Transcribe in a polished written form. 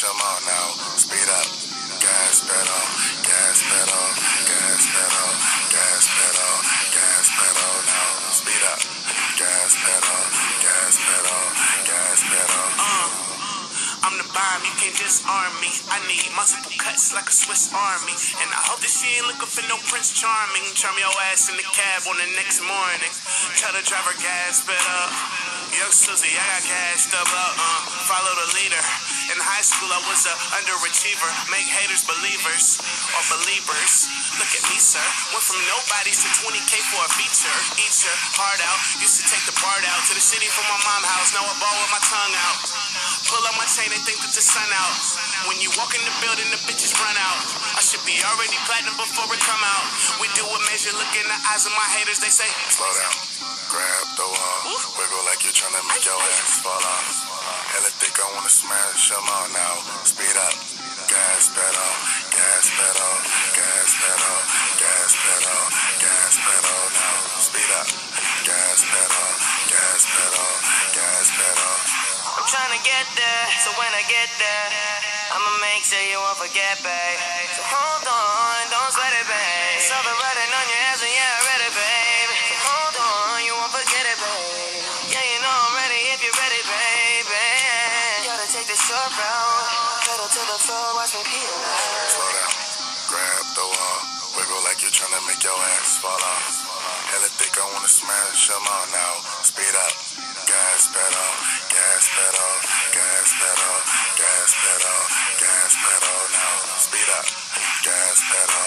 come on now, speed up. Gas pedal, gas pedal, gas pedal, gas pedal, gas pedal now, speed up. Gas pedal, gas pedal, gas pedal. I'm the bomb, you can't disarm me. I need multiple cuts like a Swiss Army. And I hope that she ain't looking for no Prince Charming. Charm your ass in the cab on the next morning. Tell the driver gas pedal. Yo, Susie, I got cashed up. Follow the leader. In high school, I was a underachiever. Make haters believers or believers. Look at me, sir. Went from nobodies to 20K for a feature. Eat your heart out. Used to take the BART out to the city from my mom's house. Now I ball with my tongue out. Pull up my chain and think that the sun out. When you walk in the building, the bitches run out. I should be already platinum before it come out. We do a measure, look in the eyes of my haters. They say, slow down, grab the wall, wiggle like you're trying to make your ass fall off. Hella thick, I wanna smash them all now. Speed up, gas pedal, gas pedal, gas pedal, gas pedal, gas pedal now. Speed up, gas pedal, gas pedal, gas pedal. I'm tryna get there, so when I get there, I'ma make sure you won't forget, babe. So hold on, don't sweat it, babe. It's all the writing on your ass and yeah, I read it, babe. So hold on, you won't forget it, babe. Yeah, you know I'm ready if you're ready, baby. Gotta take the short route, pedal to the floor, watch me peel out. Slow down, grab the wall, wiggle like you're trying to make your ass fall off. Hella thick, I wanna smash them all now. Speed up, gas pedal, gas pedal, gas pedal, gas pedal, gas pedal now. Speed up, gas pedal,